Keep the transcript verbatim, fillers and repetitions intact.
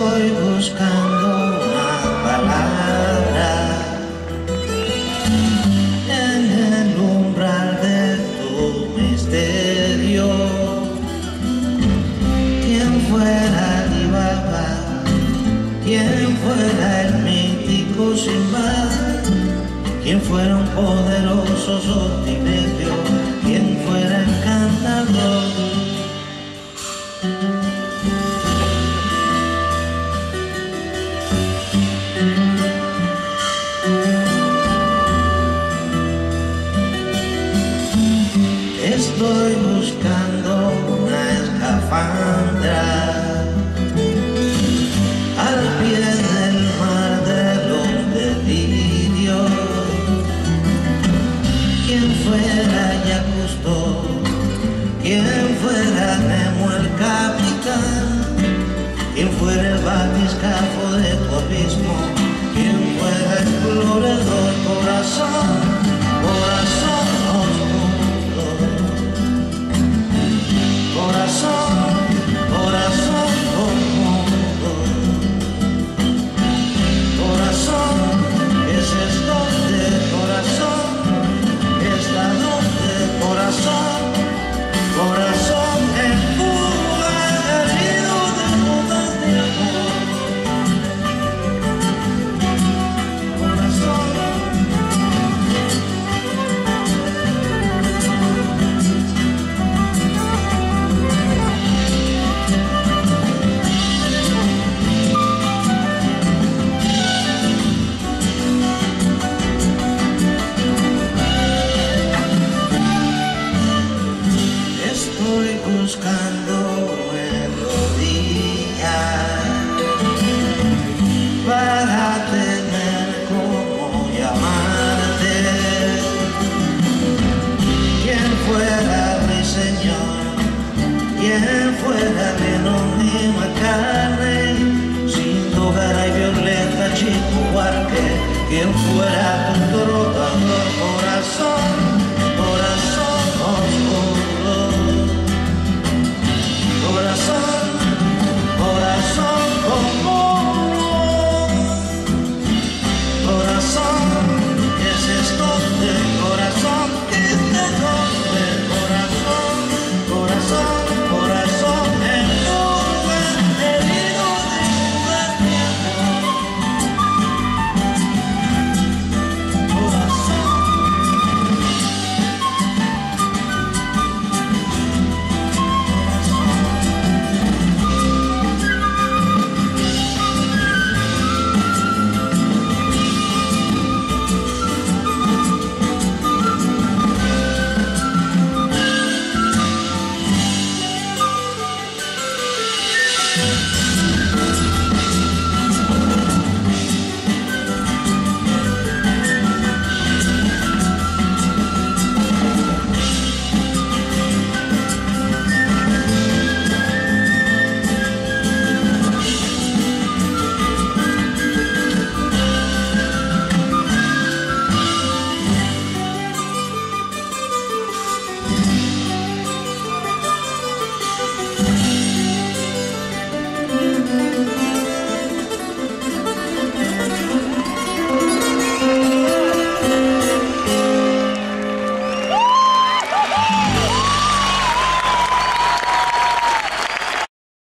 Estoy buscando una palabra en el umbral de tu misterio. Quien fuera Alibaba, quien fuera el mítico Simba, quien fuera un poderoso sortilegio, quien fuera encantador. Estoy buscando una escafandra al pie del mar de los delirios. Quien fuera Jacques Cousteau, quien fuera Nemo el capitán, quien fuera el batiscafo de